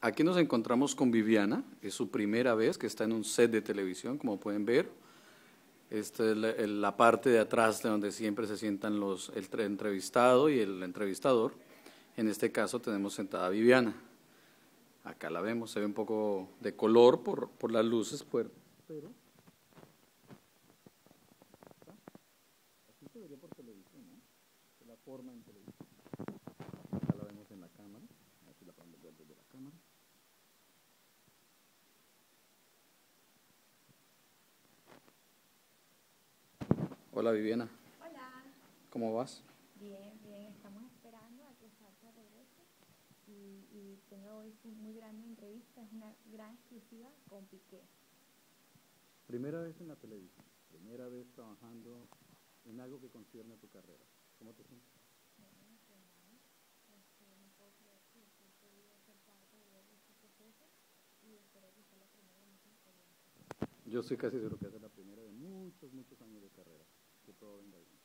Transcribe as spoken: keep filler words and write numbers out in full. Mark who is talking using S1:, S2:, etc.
S1: Aquí nos encontramos con Viviana, es su primera vez que está en un set de televisión, como pueden ver. Esta es la, la parte de atrás de donde siempre se sientan los, el entrevistado y el entrevistador. En este caso tenemos sentada a Viviana. Acá la vemos, se ve un poco de color por, por las luces, pero así se vería por televisión, ¿no? De la forma en televisión. Acá la vemos en la cámara, aquí la podemos ver desde la cámara. Hola Viviana.
S2: Hola.
S1: ¿Cómo vas?
S2: Bien, bien. Estamos esperando a que Sacha regrese y, y tengo hoy una muy grande entrevista. Es una gran exclusiva con Piqué.
S1: Primera vez en la televisión, primera vez trabajando en algo que concierne a tu carrera. ¿Cómo te sientes?
S2: Muy emocionada. Este, no puedo creer que, que he podido ser parte de este proceso y espero que sea la primera de muchas experiencias.
S1: Yo estoy casi seguro que esa es la primera de muchos, muchos años de carrera. Que todo venga bien.